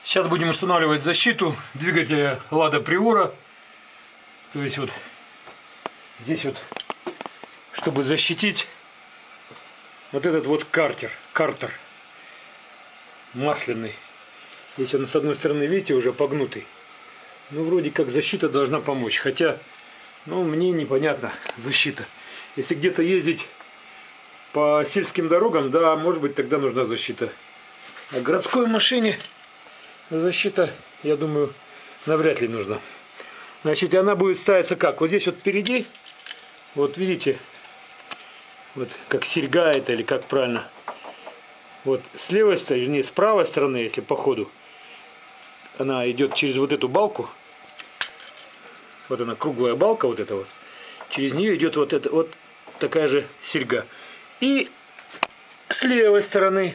Сейчас будем устанавливать защиту двигателя Lada Priora. То есть вот здесь вот, чтобы защитить вот этот вот картер масляный. Здесь он с одной стороны, видите, уже погнутый. Ну, вроде как защита должна помочь. Хотя, ну, мне непонятно защита. Если где-то ездить по сельским дорогам, да, может быть, тогда нужна защита. А городской машине защита, я думаю, навряд ли нужна. Значит, и она будет ставиться как? Вот здесь вот впереди, вот видите, вот как серьга это, или как правильно. Вот с левой стороны, не, с правой стороны, если по ходу, она идет через вот эту балку. Вот она, круглая балка, вот эта вот. Через нее идет вот эта вот такая же серьга. И с левой стороны,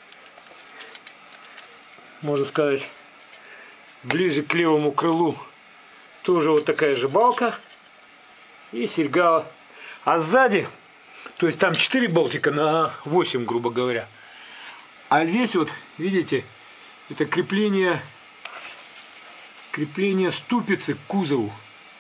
можно сказать, ближе к левому крылу, тоже вот такая же балка и серьга. А сзади, то есть там 4 болтика на 8, грубо говоря. А здесь вот, видите, это крепление ступицы к кузову.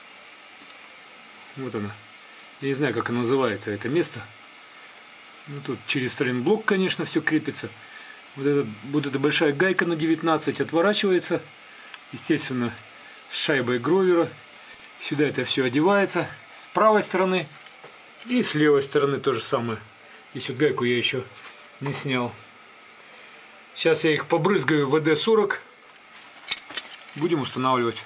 Вот она. Я не знаю, как она называется, это место. Ну, тут через стрейнблок, конечно, все крепится. Вот эта большая гайка на 19 отворачивается. Естественно, с шайбой Гровера. Сюда это все одевается. С правой стороны и с левой стороны то же самое. Здесь вот гайку я еще не снял. Сейчас я их побрызгаю ВД-40. Будем устанавливать.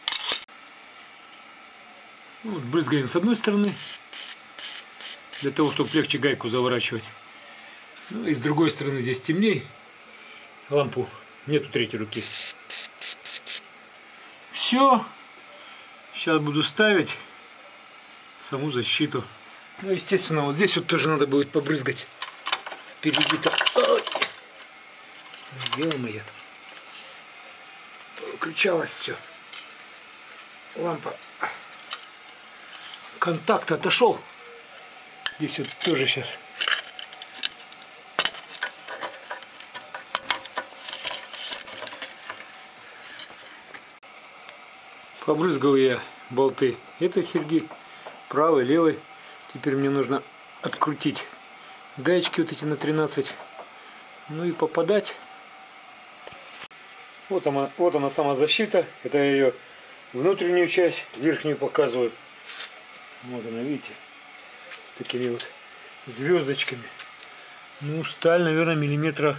Вот, брызгаем с одной стороны, для того, чтобы легче гайку заворачивать. Ну и с другой стороны здесь темней. Лампу нету третьей руки. Все. Сейчас буду ставить саму защиту. Ну, естественно, вот здесь вот тоже надо будет побрызгать. Впереди-то. Ё-моё. Выключалось все. Лампа. Контакт отошел. Здесь вот тоже сейчас. Побрызгал я болты этой серьги, правой, левой. Теперь мне нужно открутить гаечки вот эти на 13. Ну и попадать. Вот она сама защита. Это ее внутреннюю часть, верхнюю показываю. Вот она, видите, с такими вот звездочками. Ну, сталь, наверное, миллиметра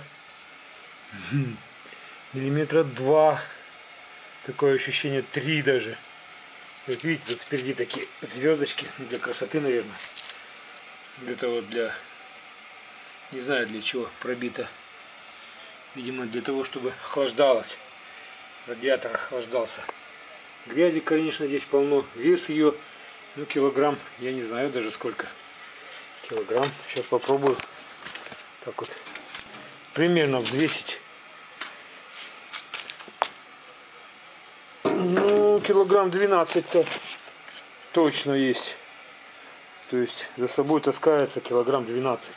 2. Такое ощущение 3 даже. Вот видите, тут впереди такие звездочки для красоты, наверное. Где-то вот для, не знаю для чего, пробито. Видимо, для того, чтобы охлаждалось. Радиатор охлаждался. Грязи, конечно, здесь полно. Вес ее, ну, килограмм, я не знаю даже сколько. Килограмм. Сейчас попробую так вот примерно взвесить. Ну, килограмм 12-то точно есть. То есть за собой таскается килограмм 12.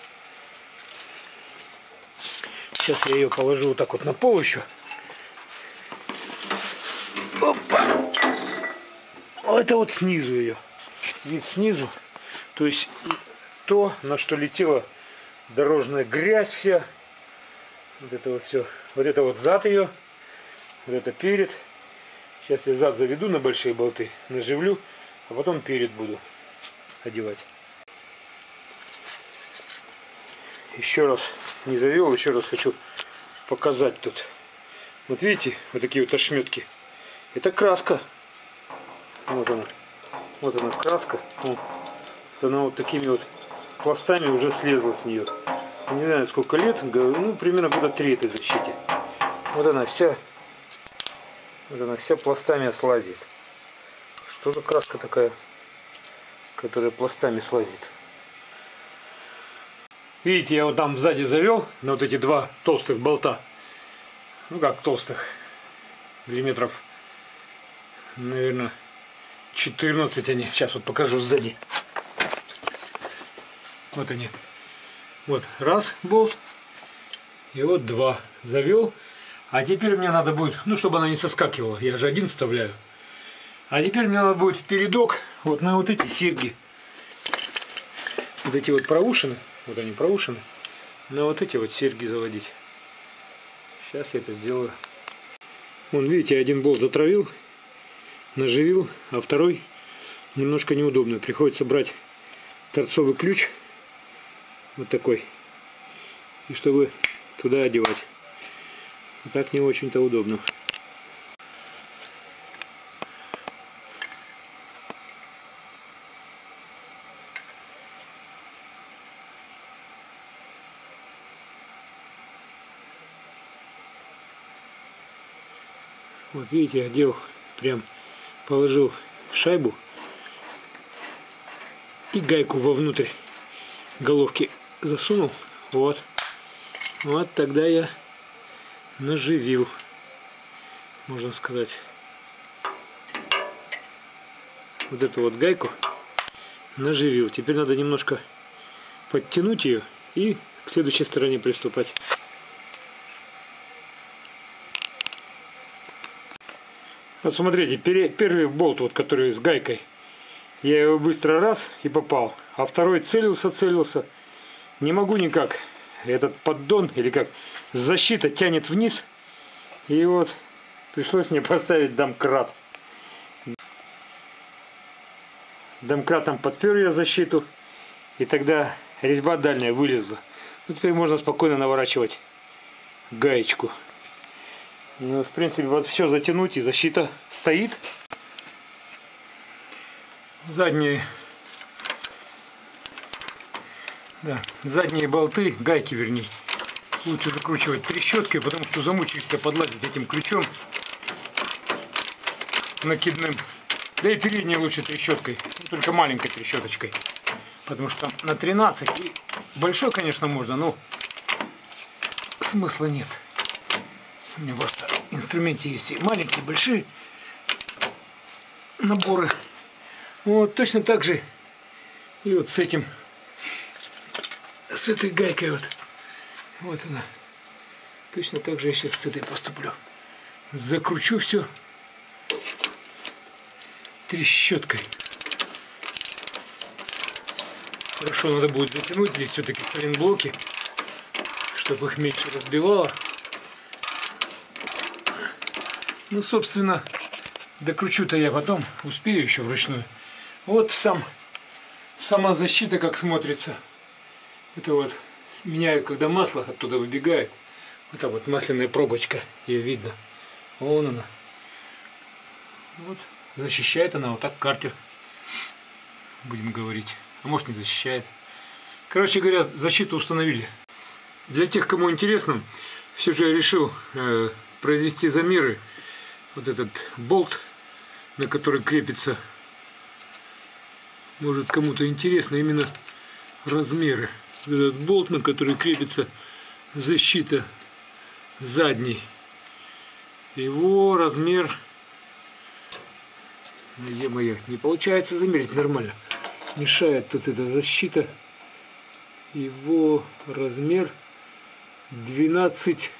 Сейчас я ее положу вот так вот на пол еще. Опа! Это вот снизу ее. Вид снизу. То есть то, на что летела дорожная грязь вся. Вот это вот все. Вот это вот зад ее. Вот это перед. Сейчас я зад заведу на большие болты, наживлю, а потом перед буду одевать. Еще раз не завел, еще раз хочу показать тут. Вот видите, вот такие вот ошметки. Это краска. Вот она краска. Вот она вот такими вот пластами уже слезла с нее. Не знаю сколько лет, ну примерно года 3 этой защите. Вот она вся пластами слазит. Что за краска такая, которая пластами слазит? Видите, я вот там сзади завел на вот эти 2 толстых болта. Ну как толстых, миллиметров, наверное, 14 они. Сейчас вот покажу сзади. Вот они. Вот раз болт и вот 2 завел. А теперь мне надо будет, ну чтобы она не соскакивала, я же один вставляю. А теперь мне надо будет в передок вот на вот эти серьги. Вот эти вот проушины, вот они проушины, на вот эти вот серьги заводить. Сейчас я это сделаю. Вон, видите, один болт затравил, наживил, а второй немножко неудобно. Приходится брать торцовый ключ, вот такой, и чтобы туда одевать. А так не очень-то удобно. Вот видите, одел, прям положил шайбу и гайку вовнутрь головки засунул. Вот. Вот тогда я наживил, можно сказать. Вот эту вот гайку наживил. Теперь надо немножко подтянуть ее и к следующей стороне приступать. Вот смотрите, первый болт, вот, который с гайкой, я его быстро раз и попал, а второй целился, не могу никак, этот поддон или как, защита тянет вниз, и вот пришлось мне поставить домкрат. Домкратом подпер я защиту, и тогда резьба дальняя вылезла. Ну, теперь можно спокойно наворачивать гаечку. Ну, в принципе, вот все затянуть, и защита стоит. Задние болты, гайки вернее, лучше закручивать трещоткой, потому что замучаешься подлазить этим ключом накидным. Да и передние лучше трещоткой, только маленькой трещоточкой, потому что там на 13, и большой, конечно, можно, но смысла нет. У меня просто в инструменте есть и маленькие, и большие наборы. Вот точно так же и вот с этим, с этой гайкой вот она. Точно так же я сейчас с этой поступлю. Закручу все трещоткой. Хорошо, надо будет затянуть здесь все-таки сайлентблоки, чтобы их меньше разбивало. Ну, собственно, докручу-то я потом, успею еще вручную. Вот сама защита как смотрится. Это вот меняют, когда масло оттуда выбегает. Вот так вот масляная пробочка, ее видно. Вон она. Вот. Защищает она вот так картер, будем говорить. А может, не защищает. Короче говоря, защиту установили. Для тех, кому интересно, все же я решил произвести замеры. Вот этот болт, на который крепится, может кому-то интересно именно размеры. Этот болт, на который крепится защита задней, его размер, е-мое, не получается замерить нормально, мешает тут эта защита. Его размер 12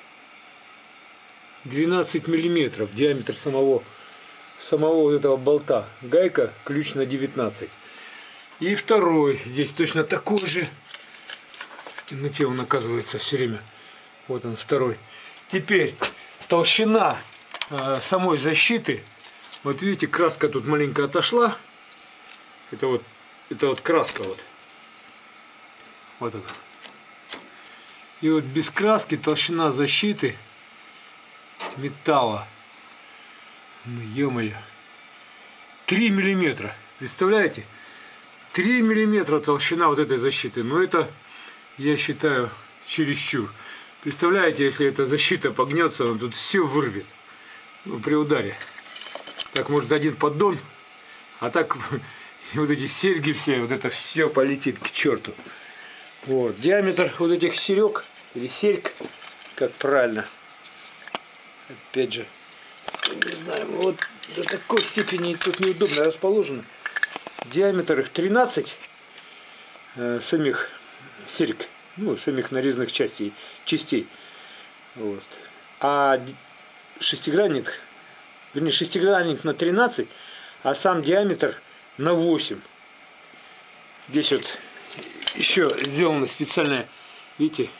миллиметров, диаметр самого вот этого болта. Гайка, ключ на 19. И второй здесь точно такой же. В темноте он оказывается все время. Вот он, второй. Теперь толщина самой защиты. Вот видите, краска тут маленько отошла. Это вот краска вот. Вот она. И вот без краски толщина защиты металла, ну ё-моё, 3 миллиметра. Представляете? 3 миллиметра толщина вот этой защиты. Но это, я считаю, чересчур. Представляете, если эта защита погнется, он тут все вырвет, ну, при ударе. Так может один поддон, а так вот эти серьги все, вот это все полетит к черту. Вот. Диаметр вот этих серег, или серьг, как правильно, опять же, не знаю, вот до такой степени тут неудобно расположено. Диаметр их 13 самих серьг, ну, самих нарезанных частей. Вот. А шестигранник, вернее шестигранник на 13, а сам диаметр на 8. Здесь вот еще сделано специальное, видите,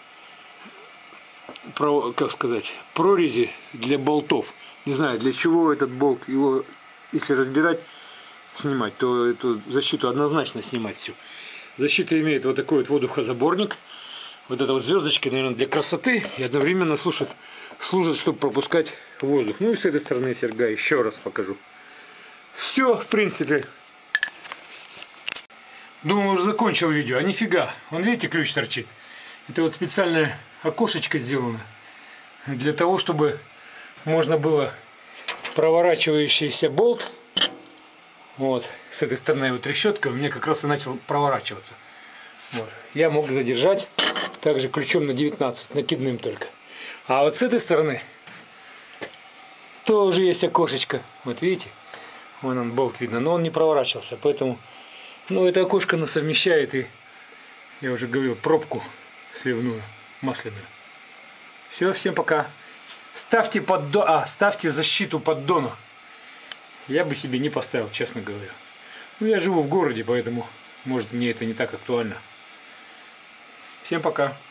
как сказать, прорези для болтов. Не знаю, для чего этот болт, его, если разбирать, снимать, то эту защиту однозначно снимать все. Защита имеет вот такой вот воздухозаборник. Вот эта вот звездочка, наверное, для красоты и одновременно служит, чтобы пропускать воздух. Ну и с этой стороны серьга еще раз покажу. Все, в принципе. Думаю, уже закончил видео. А нифига. Вон, видите, ключ торчит. Это вот специальное окошечко сделано для того, чтобы можно было проворачивающийся болт. Вот, с этой стороны вот трещотка у меня как раз и начал проворачиваться. Вот. Я мог задержать также ключом на 19, накидным только. А вот с этой стороны тоже есть окошечко. Вот видите? Вон он, болт видно, но он не проворачивался. Поэтому, ну, это окошко оно совмещает и, я уже говорил, пробку сливную, масляную. Все, всем пока. Ставьте ставьте защиту поддона. Я бы себе не поставил, честно говоря. Ну, я живу в городе, поэтому, может, мне это не так актуально. Всем пока.